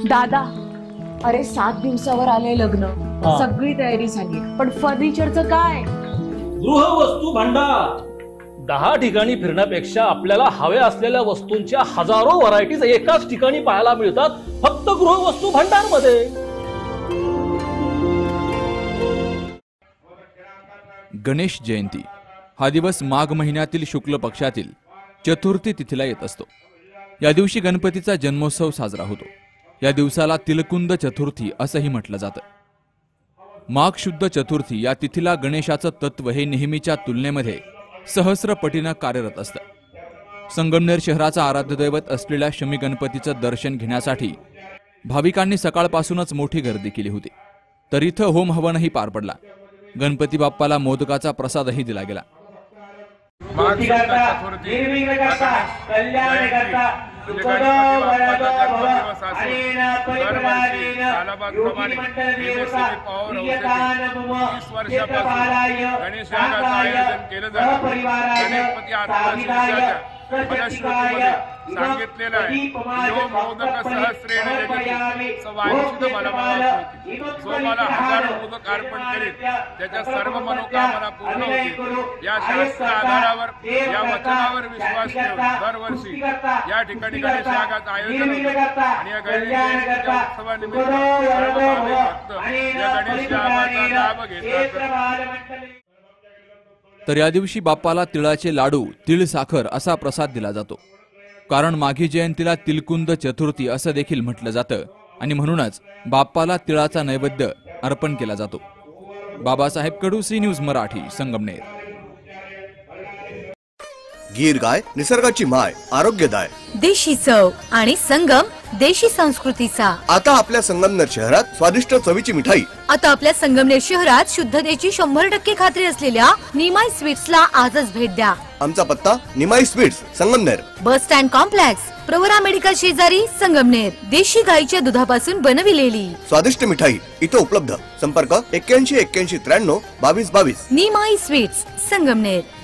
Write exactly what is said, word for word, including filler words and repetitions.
दादा, अरे सात दिवसावर आले लग्न, सगळी तयारी झाली, पण फर्निचरचं काय? गृहवस्तू भांडार. दहा ठिकाणी फिरण्यापेक्षा आपल्याला हव्या असलेल्या वस्तूंच्या हजारो व्हरायटीज एकाच ठिकाणी पाहायला मिळतात, फक्त गृहवस्तू भांडार मध्ये. गणेश जयंती हा दिवस माघ महिन्यातील शुक्ल पक्षातील चतुर्थी तिथीला येत असतो. या दिवशी गणपतीचा जन्मोत्सव साजरा होतो. या दिवसाला तिलकुंद चतुर्थी असंही म्हटलं जातं. माघ शुद्ध चतुर्थी या तिथीला गणेशाचं तत्व हे नेहमीच्या तुलनेमध्ये सहस्र पटीनं कार्यरत असतं. संगमनेर शहराचा आराध्य दैवत असलेल्या शमी गणपतीचं दर्शन घेण्यासाठी भाविकांनी सकाळपासूनच मोठी गर्दी केली होती. तर इथं होम हवनही पार पडला. गणपती बाप्पाला मोदकाचा प्रसादही दिला गेला. सांगितलेलं आहे जो मोदक सहस्रेण सवांशित बलवान होती. जो मला हजारो मोदक अर्पण करेल त्याच्या सर्व मनोकामना पूर्ण होतील. या शास्त्र आधारावर या वचनावर विश्वास ठेवून दरवर्षी या ठिकाणी गणेश यागाचं आयोजन होतं आणि या गणेश जयंतीच्या उत्सवानिमित्त सर्व भाविक भक्त या गणेश यागाचा लाभ घेतात. तर या दिवशी बाप्पाला तिळाचे लाडू, तिळ साखर असा प्रसाद दिला जातो. कारण माघी जयंतीला तिलकुंद चतुर्थी असं देखील म्हटलं जातं आणि म्हणूनच बाप्पाला तिळाचा नैवेद्य अर्पण केला जातो. Babasaheb Kadu, C news Marathi, Sangamner. गीर गाय निसर्गाची माय, आरोग्यदाय, देशी चव आणि संगम देशी संस्कृतीचा. आता आपल्या संगमनेर शहरात स्वादिष्ट चवीची मिठाई. आता आपल्या संगमनेर शहरात शुद्धतेची शंभर टक्के खात्री असलेल्या निमाई स्वीट्सला आजच भेट द्या. आमचा पत्ता Nimai sweets, Sangamner, bus stand complex, Pravara medical शेजारी, संगमनेर. देशी गाईच्या दुधापासून बनविलेली स्वादिष्ट मिठाई इथं उपलब्ध. संपर्क एक्क्याऐंशी एक्क्याऐंशी त्र्याण्णव बावीस बावीस. निमाई स्वीट्स, संगमनेर.